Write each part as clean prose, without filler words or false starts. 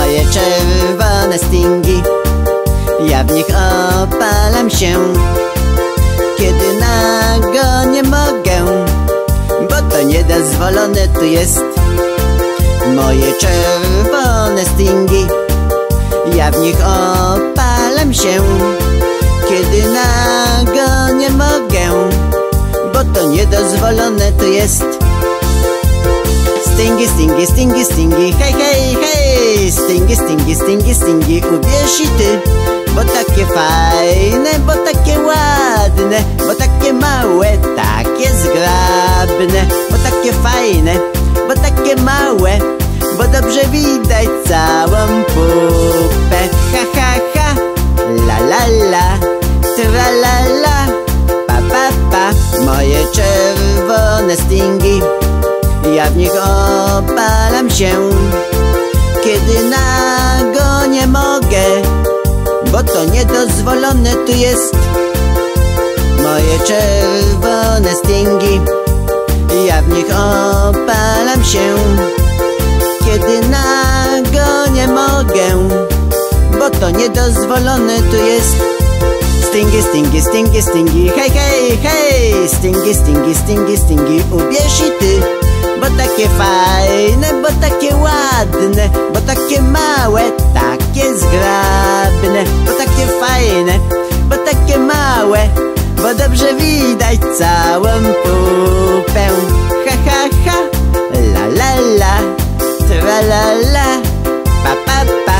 Moje czerwone stingi, ja w nich opalam się, kiedy nago nie mogę, bo to niedozwolone tu jest. Moje czerwone stingi, ja w nich opalam się, kiedy nago nie mogę, bo to niedozwolone tu jest. Stingi, stingi, stingi, stingi, hej, hej, hej. Stingi, stingi, stingi, stingi, uwierz i ty, bo takie fajne, bo takie ładne, bo takie małe, takie zgrabne, bo takie fajne, bo takie małe, bo dobrze widać całą pupę. Ha, ha, ha, la, la, la, tra, la, la, pa, pa, pa. Moje czerwone stingi, ja w nich opalam się, kiedy nago nie mogę, bo to niedozwolone tu jest. Moje czerwone stingi, ja w nich opalam się, kiedy nago nie mogę, bo to niedozwolone tu jest. Stingi, stingi, stingi, stingi, hej, hej, hej. Stingi, stingi, stingi, stingi, uwierz i ty, bo takie fajne, bo takie ładne, bo takie małe, takie zgrabne, bo takie fajne, bo takie małe, bo dobrze widać całą pupę. Ha, ha, ha, la, la, la, tra, la, la, pa, pa, pa.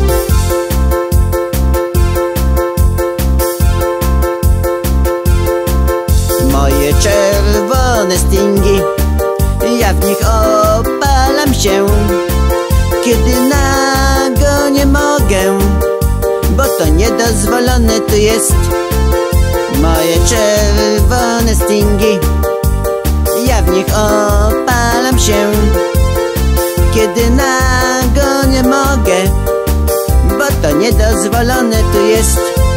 Moje czerwone stingi, ja w nich opalam się, kiedy nago nie mogę, bo to niedozwolone tu jest. Moje czerwone stingi, ja w nich opalam się, kiedy nago nie mogę, bo to niedozwolone tu jest.